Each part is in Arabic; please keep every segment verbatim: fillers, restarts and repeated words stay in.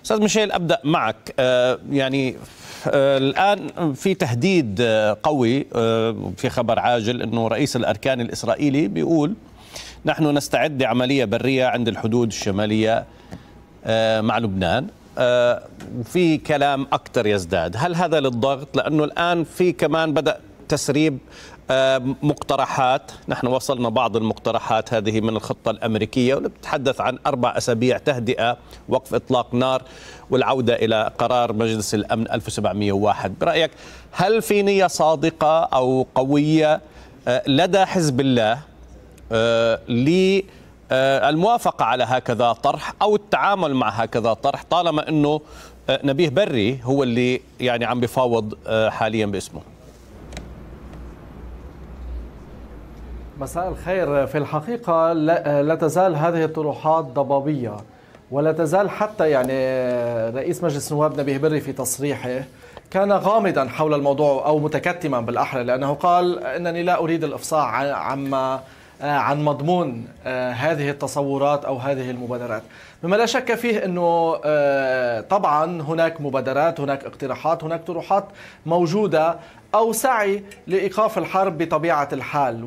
أستاذ ميشيل، أبدأ معك. آه يعني آه الآن في تهديد آه قوي، آه في خبر عاجل أنه رئيس الأركان الإسرائيلي بيقول نحن نستعد لعملية برية عند الحدود الشمالية آه مع لبنان. آه وفي كلام أكثر يزداد. هل هذا للضغط؟ لأنه الآن في كمان بدأ تسريب مقترحات، نحن وصلنا بعض المقترحات هذه من الخطة الأمريكية واللي بتتحدث عن أربع أسابيع تهدئة، وقف إطلاق نار، والعودة إلى قرار مجلس الأمن ألف وسبعمئة وواحد. برأيك هل في نية صادقة أو قوية لدى حزب الله للموافقة على هكذا طرح أو التعامل مع هكذا طرح، طالما أنه نبيه بري هو اللي يعني عم بيفاوض حاليا باسمه؟ مساء الخير. في الحقيقة لا تزال هذه الطروحات ضبابية، ولا تزال حتى يعني رئيس مجلس النواب نبيه بري في تصريحه كان غامضا حول الموضوع أو متكتما بالأحرى، لأنه قال إنني لا أريد الإفصاح عما عن مضمون هذه التصورات أو هذه المبادرات. مما لا شك فيه أنه طبعا هناك مبادرات، هناك اقتراحات، هناك طروحات موجودة أو سعي لإيقاف الحرب بطبيعة الحال،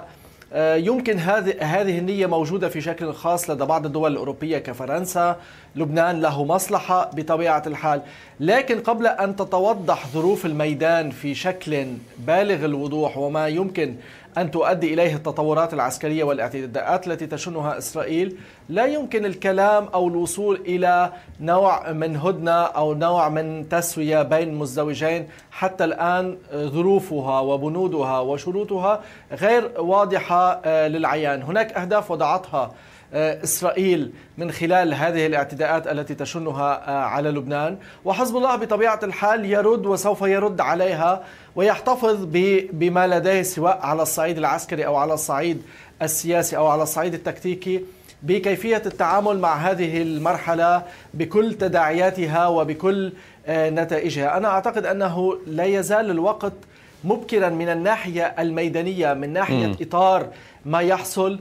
ويمكن هذه هذه النية موجودة في شكل خاص لدى بعض الدول الأوروبية كفرنسا. لبنان له مصلحة بطبيعة الحال، لكن قبل أن تتوضح ظروف الميدان في شكل بالغ الوضوح وما يمكن أن تؤدي إليه التطورات العسكرية والاعتداءات التي تشنها إسرائيل، لا يمكن الكلام أو الوصول إلى نوع من هدنة أو نوع من تسوية بين مزدوجين. حتى الآن ظروفها وبنودها وشروطها غير واضحة للعيان. هناك أهداف وضعتها إسرائيل من خلال هذه الاعتداءات التي تشنها على لبنان، وحزب الله بطبيعة الحال يرد وسوف يرد عليها ويحتفظ بما لديه، سواء على الصعيد العسكري أو على الصعيد السياسي أو على الصعيد التكتيكي، بكيفية التعامل مع هذه المرحلة بكل تداعياتها وبكل نتائجها. أنا أعتقد أنه لا يزال الوقت مبكرا من الناحية الميدانية، من ناحية م. إطار ما يحصل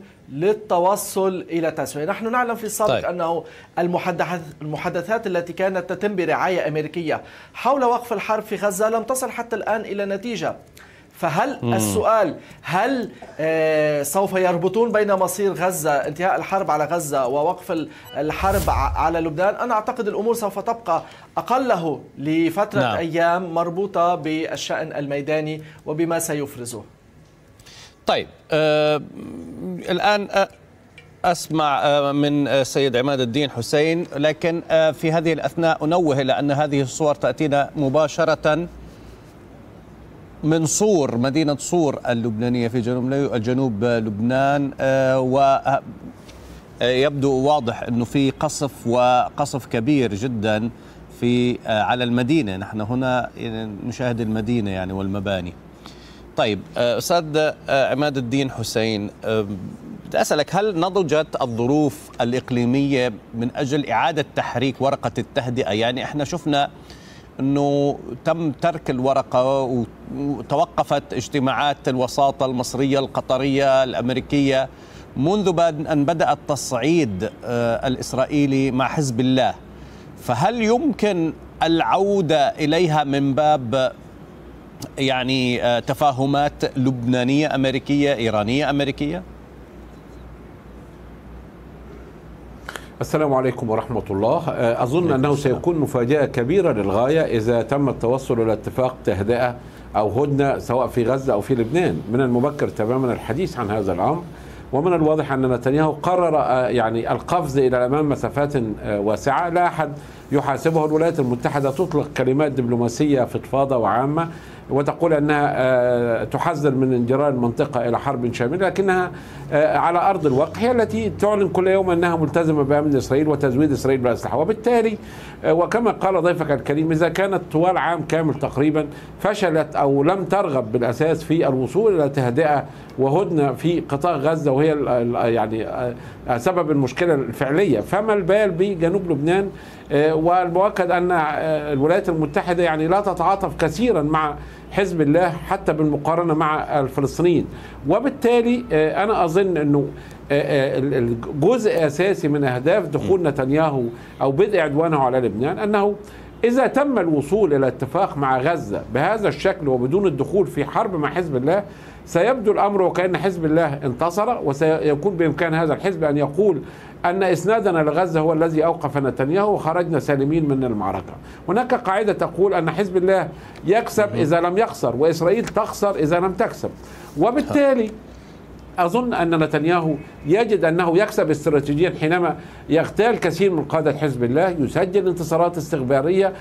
للتوصل إلى تسوية. نحن نعلم في السابق طيب. أنه المحادثات المحادثات التي كانت تتم برعاية أمريكية حول وقف الحرب في غزة لم تصل حتى الآن إلى نتيجة. فهل مم. السؤال هل آه سوف يربطون بين مصير غزة، انتهاء الحرب على غزة، ووقف الحرب على لبنان؟ أنا أعتقد الأمور سوف تبقى أقله لفترة نعم. أيام مربوطة بالشأن الميداني وبما سيفرزه. طيب آه الآن آه أسمع آه من السيد عماد الدين حسين، لكن آه في هذه الأثناء أنوه لأن هذه الصور تأتينا مباشرة من صور مدينة صور اللبنانية في جنوب جنوب لبنان، ويبدو واضح أنه في قصف وقصف كبير جدا في على المدينة. نحن هنا نشاهد المدينة يعني والمباني. طيب أستاذ عماد الدين حسين، بدي أسألك، هل نضجت الظروف الإقليمية من أجل إعادة تحريك ورقة التهدئة؟ يعني احنا شفنا أنه تم ترك الورقة وتوقفت اجتماعات الوساطة المصرية القطرية الأمريكية منذ أن بدأ التصعيد الإسرائيلي مع حزب الله. فهل يمكن العودة إليها من باب يعني تفاهمات لبنانية أمريكية إيرانية أمريكية؟ السلام عليكم ورحمة الله. أظن أنه سيكون مفاجأة كبيرة للغاية إذا تم التوصل إلى اتفاق تهدئة أو هدنة سواء في غزة أو في لبنان. من المبكر تماما الحديث عن هذا الأمر، ومن الواضح أن نتنياهو قرر يعني القفز إلى الأمام مسافات واسعة لا أحد يحاسبه. الولايات المتحدة تطلق كلمات دبلوماسية فضفاضة وعامة وتقول أنها تحذر من انجرار المنطقة إلى حرب شاملة، لكنها على أرض الواقع هي التي تعلن كل يوم أنها ملتزمة بأمن إسرائيل وتزويد إسرائيل بالأسلحة. وبالتالي وكما قال ضيفك الكريم، إذا كانت طوال عام كامل تقريبا فشلت أو لم ترغب بالأساس في الوصول إلى تهدئة وهدنة في قطاع غزة وهي يعني سبب المشكلة الفعلية، فما البال بجنوب لبنان؟ والمؤكد أن الولايات المتحدة يعني لا تتعاطف كثيرا مع حزب الله حتى بالمقارنة مع الفلسطينيين. وبالتالي أنا أظن أنه الجزء أساسي من أهداف دخول نتنياهو أو بدء عدوانه على لبنان أنه إذا تم الوصول إلى اتفاق مع غزة بهذا الشكل وبدون الدخول في حرب مع حزب الله، سيبدو الأمر وكأن حزب الله انتصر، وسيكون بإمكان هذا الحزب أن يقول أن إسنادنا لغزة هو الذي أوقف نتنياهو وخرجنا سالمين من المعركة. هناك قاعدة تقول أن حزب الله يكسب إذا لم يخسر، وإسرائيل تخسر إذا لم تكسب، وبالتالي أظن أن نتنياهو يجد أنه يكسب استراتيجيا حينما يغتال كثير من قادة حزب الله، يسجل انتصارات استخبارية،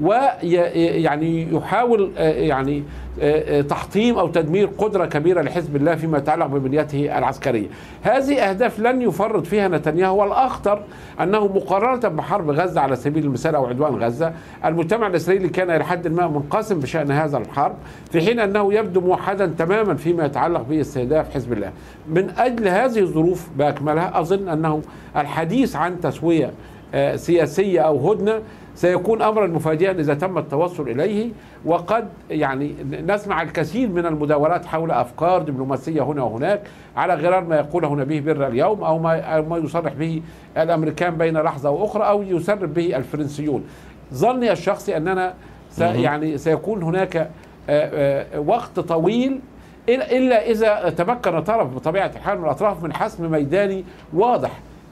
ويعني يحاول يعني تحطيم أو تدمير قدرة كبيرة لحزب الله فيما يتعلق ببنيته العسكرية. هذه أهداف لن يفرط فيها نتنياهو، والأخطر أنه مقارنة بحرب غزة على سبيل المثال أو عدوان غزة، المجتمع الإسرائيلي كان إلى حد ما منقسم بشأن هذا الحرب، في حين أنه يبدو موحدا تماما فيما يتعلق باستهداف حزب الله. من أجل هذه الظروف بأكملها أظن أنه الحديث عن تسوية سياسية أو هدنة سيكون أمرا مفاجئا إذا تم التوصل إليه، وقد يعني نسمع الكثير من المداولات حول أفكار دبلوماسية هنا وهناك على غرار ما يقوله نبيه بر اليوم أو ما ما يصرح به الأمريكان بين لحظة وأخرى أو يسرب به الفرنسيون. ظني الشخصي أننا يعني سيكون هناك وقت طويل إلا إذا تمكن طرف بطبيعة الحال من الأطراف من حسم ميداني واضح.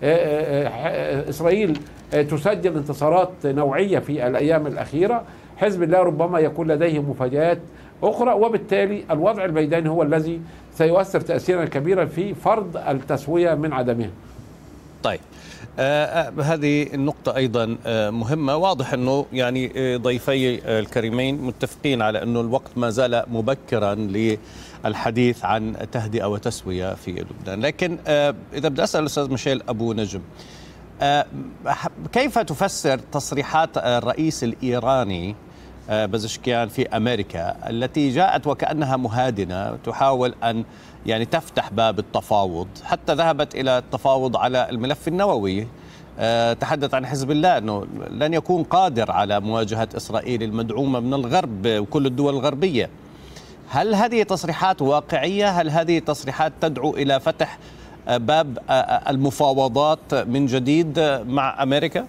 إسرائيل تسجل انتصارات نوعية في الأيام الأخيرة، حزب الله ربما يكون لديه مفاجآت أخرى، وبالتالي الوضع الميداني هو الذي سيؤثر تأثيرا كبيرا في فرض التسوية من عدمها. طيب آه هذه النقطة أيضا آه مهمة. واضح أنه يعني ضيفي الكريمين متفقين على أنه الوقت ما زال مبكرا للحديث عن تهدئة وتسوية في لبنان، لكن آه إذا بدي أسأل الأستاذ ميشيل أبو نجم، آه كيف تفسر تصريحات الرئيس الإيراني آه بزشكيان في أمريكا التي جاءت وكأنها مهادنة تحاول أن يعني تفتح باب التفاوض، حتى ذهبت إلى التفاوض على الملف النووي، أه تحدث عن حزب الله أنه لن يكون قادر على مواجهة إسرائيل المدعومة من الغرب وكل الدول الغربية. هل هذه تصريحات واقعية؟ هل هذه تصريحات تدعو إلى فتح باب المفاوضات من جديد مع أمريكا؟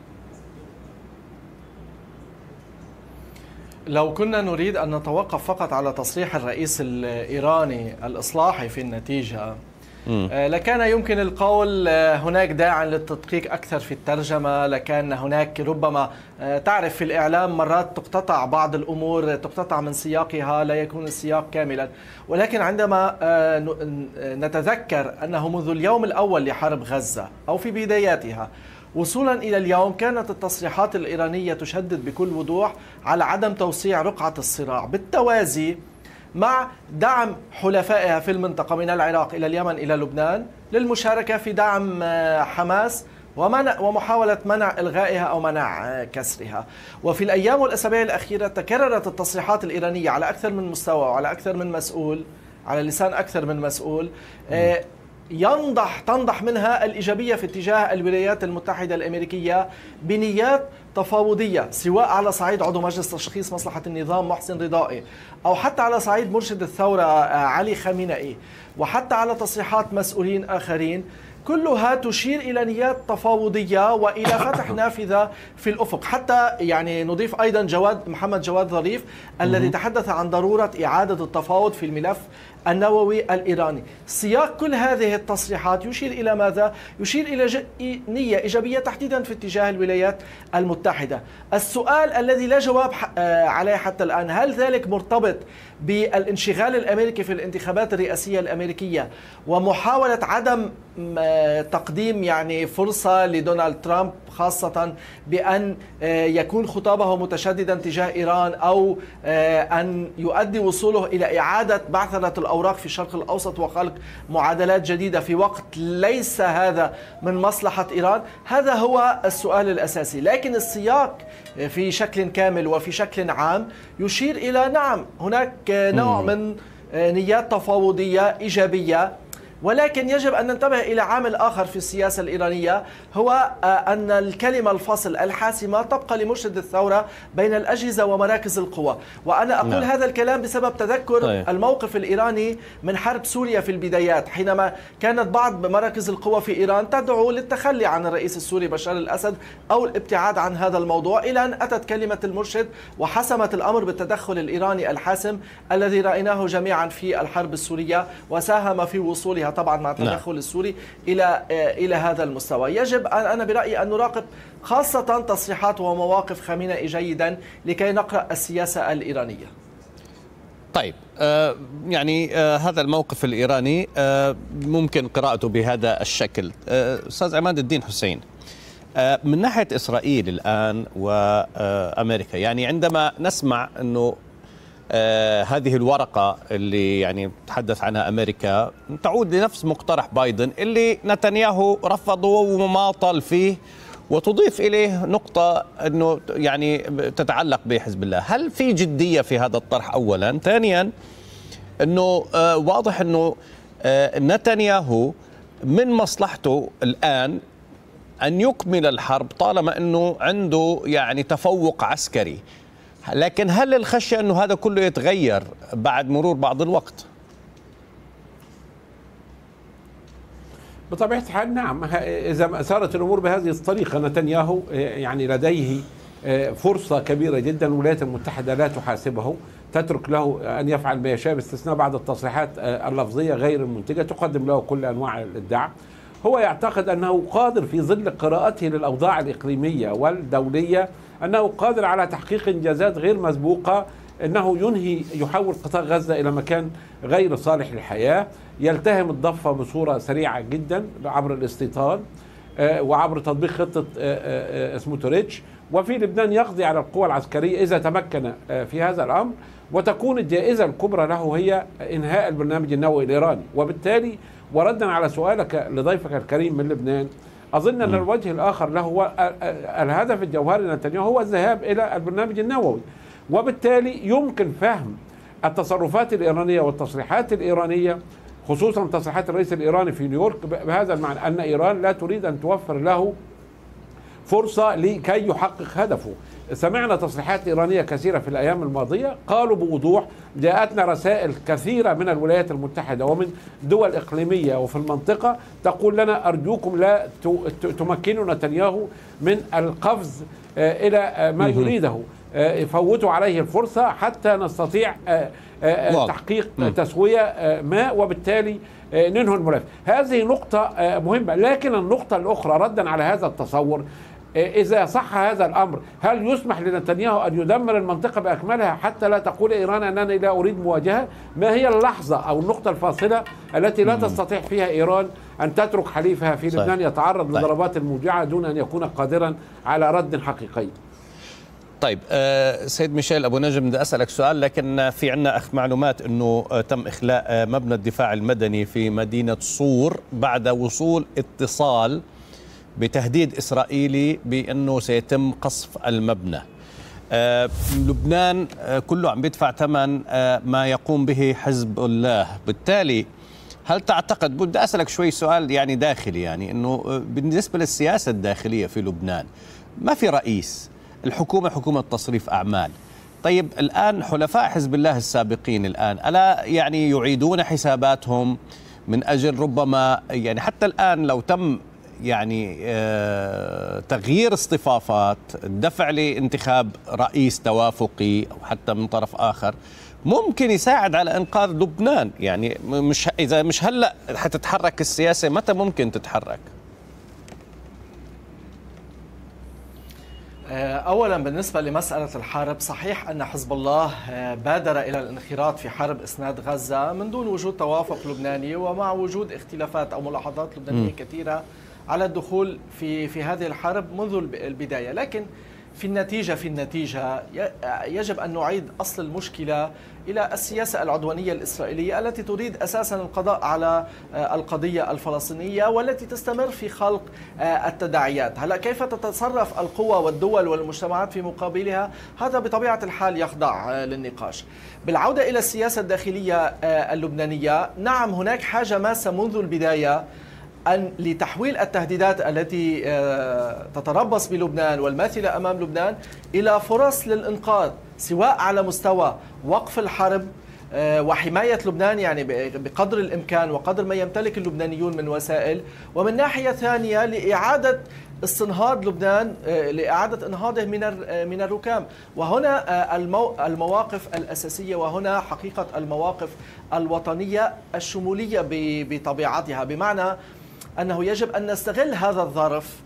لو كنا نريد أن نتوقف فقط على تصريح الرئيس الإيراني الإصلاحي في النتيجة م. لكان يمكن القول هناك داعي للتدقيق أكثر في الترجمة، لكان هناك ربما تعرف في الإعلام مرات تقتطع بعض الأمور، تقتطع من سياقها، لا يكون السياق كاملا. ولكن عندما نتذكر أنه منذ اليوم الأول لحرب غزة أو في بداياتها وصولا إلى اليوم كانت التصريحات الإيرانية تشدد بكل وضوح على عدم توسيع رقعة الصراع، بالتوازي مع دعم حلفائها في المنطقة من العراق إلى اليمن إلى لبنان للمشاركة في دعم حماس ومنع ومحاولة منع إلغائها أو منع كسرها. وفي الأيام والأسابيع الأخيرة تكررت التصريحات الإيرانية على أكثر من مستوى وعلى أكثر من مسؤول، على لسان أكثر من مسؤول، ينضح تنضح منها الإيجابية في اتجاه الولايات المتحدة الأمريكية بنيات تفاوضية، سواء على صعيد عضو مجلس تشخيص مصلحة النظام محسن رضائي، أو حتى على صعيد مرشد الثورة علي خامنئي، وحتى على تصريحات مسؤولين آخرين، كلها تشير إلى نيات تفاوضية وإلى فتح نافذة في الأفق. حتى يعني نضيف أيضا جواد محمد جواد ظريف الذي تحدث عن ضرورة إعادة التفاوض في الملف النووي الإيراني. سياق كل هذه التصريحات يشير إلى ماذا؟ يشير إلى ج... نية إيجابية تحديدا في اتجاه الولايات المتحدة. السؤال الذي لا جواب عليه حتى الآن، هل ذلك مرتبط بالانشغال الأمريكي في الانتخابات الرئاسية الأمريكية ومحاولة عدم تقديم يعني فرصة لدونالد ترامب، خاصة بأن يكون خطابه متشددا تجاه إيران، أو أن يؤدي وصوله إلى إعادة بعثرة الأوراق في الشرق الأوسط وخلق معادلات جديدة في وقت ليس هذا من مصلحة إيران؟ هذا هو السؤال الأساسي. لكن السياق في شكل كامل وفي شكل عام يشير إلى نعم هناك نوع من نيات تفاوضية إيجابية ولكن يجب أن ننتبه إلى عامل آخر في السياسة الإيرانية، هو أن الكلمة الفصل الحاسمة تبقى لمرشد الثورة بين الأجهزة ومراكز القوى. وأنا أقول نعم. هذا الكلام بسبب تذكر طيب. الموقف الإيراني من حرب سوريا في البدايات، حينما كانت بعض مراكز القوى في إيران تدعو للتخلي عن الرئيس السوري بشار الأسد أو الابتعاد عن هذا الموضوع، إلى أن أتت كلمة المرشد وحسمت الأمر بالتدخل الإيراني الحاسم الذي رأيناه جميعا في الحرب السورية، وساهم في وصولها طبعا مع التدخل نعم. السوري إلى إلى هذا المستوى. يجب أنا برأيي أن نراقب خاصة تصريحات ومواقف خامنئي جيدا لكي نقرأ السياسة الإيرانية. طيب آه يعني آه هذا الموقف الإيراني آه ممكن قراءته بهذا الشكل. آه أستاذ عماد الدين حسين، آه من ناحية إسرائيل الآن وأمريكا، يعني عندما نسمع أنه آه هذه الورقة اللي يعني تحدث عنها أمريكا تعود لنفس مقترح بايدن اللي نتنياهو رفضه ومماطل فيه، وتضيف إليه نقطة أنه يعني تتعلق بحزب الله. هل في جدية في هذا الطرح أولا؟ ثانيا أنه آه واضح أنه آه نتنياهو من مصلحته الآن أن يكمل الحرب طالما أنه عنده يعني تفوق عسكري، لكن هل الخشية أنه هذا كله يتغير بعد مرور بعض الوقت؟ بطبيعة الحال نعم، إذا سارت الأمور بهذه الطريقة نتنياهو يعني لديه فرصة كبيرة جدا. الولايات المتحدة لا تحاسبه، تترك له أن يفعل ما يشاء باستثناء بعض التصريحات اللفظية غير المنتجة تقدم له كل أنواع الإبداع. هو يعتقد أنه قادر في ظل قراءته للأوضاع الإقليمية والدولية أنه قادر على تحقيق إنجازات غير مسبوقة، أنه ينهي يحول قطاع غزة إلى مكان غير صالح للحياة، يلتهم الضفة بصورة سريعة جدا عبر الاستيطان وعبر تطبيق خطة سموتريتش، وفي لبنان يقضي على القوى العسكرية إذا تمكن في هذا الأمر، وتكون الجائزة الكبرى له هي إنهاء البرنامج النووي الإيراني. وبالتالي وردا على سؤالك لضيفك الكريم من لبنان، أظن أن الوجه الآخر له هو الهدف الجوهري لنتنياهو هو الذهاب إلى البرنامج النووي، وبالتالي يمكن فهم التصرفات الإيرانية والتصريحات الإيرانية، خصوصا تصريحات الرئيس الإيراني في نيويورك بهذا المعنى أن إيران لا تريد أن توفر له فرصة لكي يحقق هدفه. سمعنا تصريحات إيرانية كثيرة في الأيام الماضية قالوا بوضوح، جاءتنا رسائل كثيرة من الولايات المتحدة ومن دول إقليمية وفي المنطقة تقول لنا أرجوكم لا تمكنوا نتنياهو من القفز إلى ما يريده، فوتوا عليه الفرصة حتى نستطيع تحقيق تسوية ما وبالتالي ننهي الملف. هذه نقطة مهمة. لكن النقطة الأخرى ردا على هذا التصور، إذا صح هذا الأمر هل يسمح لنتنياهو أن يدمر المنطقة بأكملها حتى لا تقول إيران أنني لا أريد مواجهة؟ ما هي اللحظة أو النقطة الفاصلة التي لا تستطيع فيها إيران أن تترك حليفها في لبنان يتعرض لضربات الموجعة دون أن يكون قادرا على رد حقيقي؟ طيب أه سيد ميشيل أبو نجم، بدي أسألك سؤال، لكن في عنا أخ معلومات أنه تم إخلاء مبنى الدفاع المدني في مدينة صور بعد وصول اتصال بتهديد إسرائيلي بأنه سيتم قصف المبنى. أه لبنان أه كله عم بيدفع ثمن أه ما يقوم به حزب الله، بالتالي هل تعتقد، بدي أسألك شوي سؤال يعني داخلي، يعني أنه بالنسبة للسياسة الداخلية في لبنان ما في رئيس، الحكومة حكومة تصريف أعمال. طيب الآن حلفاء حزب الله السابقين الآن ألا يعني يعيدون حساباتهم من أجل ربما يعني حتى الآن لو تم يعني آه تغيير اصطفافات، الدفع لانتخاب رئيس توافقي أو حتى من طرف آخر ممكن يساعد على إنقاذ لبنان؟ يعني مش إذا مش هلأ حتتحرك السياسة، متى ممكن تتحرك؟ أولا بالنسبة لمسألة الحرب، صحيح أن حزب الله بادر إلى الانخراط في حرب إسناد غزة من دون وجود توافق لبناني ومع وجود اختلافات أو ملاحظات لبنانية م. كثيرة على الدخول في في هذه الحرب منذ البداية. لكن في النتيجة في النتيجة يجب أن نعيد أصل المشكلة إلى السياسة العدوانية الإسرائيلية التي تريد أساسا القضاء على القضية الفلسطينية والتي تستمر في خلق التداعيات. هلا كيف تتصرف القوى والدول والمجتمعات في مقابلها، هذا بطبيعة الحال يخضع للنقاش. بالعودة إلى السياسة الداخلية اللبنانية، نعم هناك حاجة ماسة منذ البداية أن لتحويل التهديدات التي تتربص بلبنان والماثلة أمام لبنان إلى فرص للإنقاذ، سواء على مستوى وقف الحرب وحماية لبنان يعني بقدر الإمكان وقدر ما يمتلك اللبنانيون من وسائل، ومن ناحية ثانية لإعادة استنهاض لبنان، لإعادة انهاضه من من الركام. وهنا المواقف الأساسية، وهنا حقيقة المواقف الوطنية الشمولية بطبيعتها، بمعنى أنه يجب أن نستغل هذا الظرف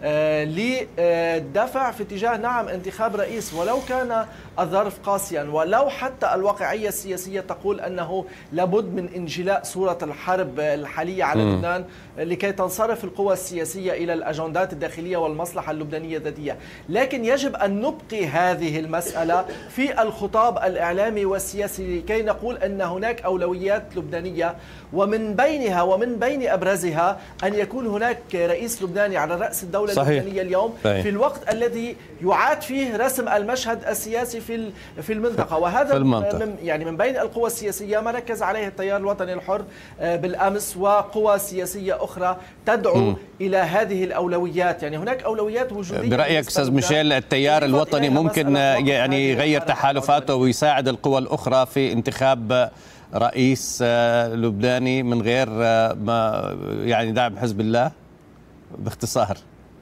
للدفع في اتجاه نعم انتخاب رئيس، ولو كان الظرف قاسيا، ولو حتى الواقعية السياسية تقول أنه لابد من انجلاء صورة الحرب الحالية على م. لبنان لكي تنصرف القوى السياسية إلى الأجندات الداخلية والمصلحة اللبنانية الذاتية. لكن يجب أن نبقي هذه المسألة في الخطاب الإعلامي والسياسي لكي نقول أن هناك أولويات لبنانية، ومن بينها ومن بين أبرزها أن يكون هناك رئيس لبناني على رأس الدولة صحيح. اللبنانية اليوم صحيح. في الوقت الذي يعاد فيه رسم المشهد السياسي في في المنطقة، وهذا من يعني من بين القوى السياسية ما ركز عليه التيار الوطني الحر بالأمس، وقوى سياسية أخرى تدعو م. إلى هذه الأولويات. يعني هناك أولويات وجودية. برأيك أستاذ ميشيل التيار الوطني ممكن يعني يغير تحالفاته ويساعد القوى الأخرى في انتخاب رئيس لبناني من غير ما يعني دعم حزب الله؟ باختصار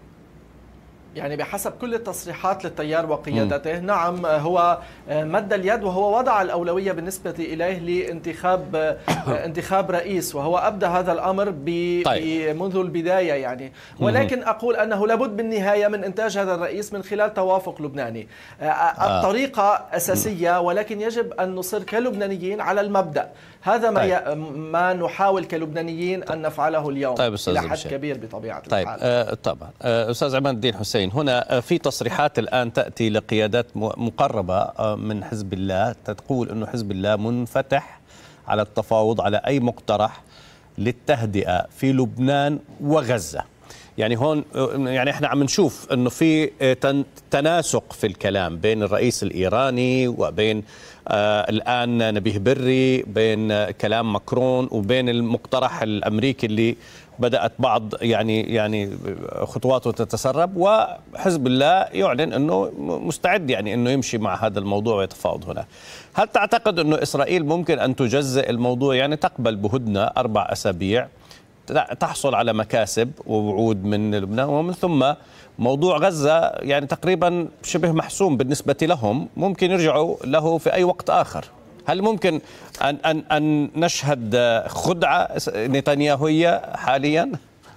يعني بحسب كل التصريحات للتيار وقيادته، م. نعم هو مد اليد وهو وضع الأولوية بالنسبة إليه لانتخاب انتخاب رئيس، وهو أبدى هذا الأمر طيب. منذ البداية يعني. ولكن أقول أنه لابد بالنهاية من إنتاج هذا الرئيس من خلال توافق لبناني. الطريقة أساسية، ولكن يجب أن نصر كلبنانيين على المبدأ. هذا ما طيب. ما نحاول كلبنانيين أن نفعله اليوم طيب إلى حد كبير بطبيعة طيب. الحال. آه طبعا آه أستاذ عماد الدين حسين، هنا في تصريحات الآن تأتي لقيادات مقربة من حزب الله تقول أنه حزب الله منفتح على التفاوض على أي مقترح للتهدئة في لبنان وغزة. يعني هون يعني احنا عم نشوف انه في تناسق في الكلام بين الرئيس الإيراني وبين آه الآن نبيه بري، بين كلام ماكرون وبين المقترح الأمريكي اللي بدأت بعض يعني يعني خطواته تتسرب، وحزب الله يعلن أنه مستعد يعني أنه يمشي مع هذا الموضوع ويتفاوض هنا. هل تعتقد أنه إسرائيل ممكن أن تجزئ الموضوع، يعني تقبل بهدنة أربع أسابيع تحصل على مكاسب ووعود من لبنان، ومن ثم موضوع غزة يعني تقريبا شبه محسوم بالنسبة لهم، ممكن يرجعوا له في أي وقت آخر؟ هل ممكن أن أن أن نشهد خدعة نتنياهوية حاليا؟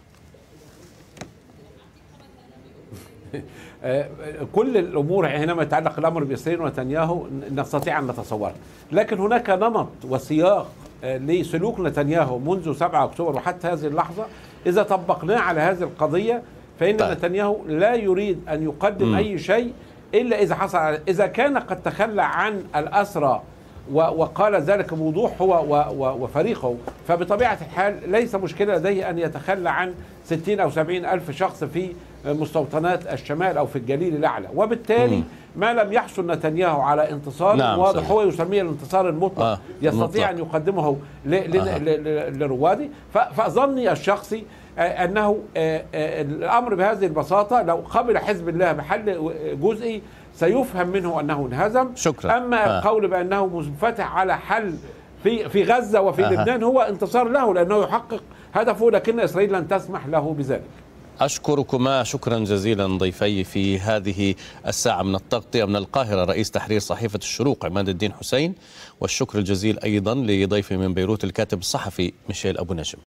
كل الأمور حينما يتعلق الأمر بإسرائيل ونتنياهو نستطيع أن نتصورها، لكن هناك نمط وسياق لسلوك نتنياهو منذ سبعة أكتوبر وحتى هذه اللحظة. إذا طبقناه على هذه القضية فإن طيب. نتنياهو لا يريد أن يقدم م. أي شيء إلا إذا حصل على إذا كان قد تخلى عن الأسرى وقال ذلك بوضوح هو وفريقه، فبطبيعة الحال ليس مشكلة لديه أن يتخلى عن ستين أو سبعين ألف شخص في مستوطنات الشمال أو في الجليل الأعلى، وبالتالي م. ما لم يحصل نتنياهو على انتصار نعم واضح صحيح. هو يسميه الانتصار المطلق آه. يستطيع أن يقدمه لروادي. فظني الشخصي أنه الأمر بهذه البساطة لو قبل حزب الله بحل جزئي سيفهم منه أنه انهزم. شكرا. أما آه. القول بأنه منفتح على حل في في غزة وفي آه. لبنان هو انتصار له لأنه يحقق هدفه، لكن إسرائيل لن تسمح له بذلك. أشكركما شكرا جزيلا ضيفي في هذه الساعة من التغطية من القاهرة، رئيس تحرير صحيفة الشروق عماد الدين حسين، والشكر الجزيل أيضا لضيفي من بيروت الكاتب الصحفي ميشيل أبو نجم.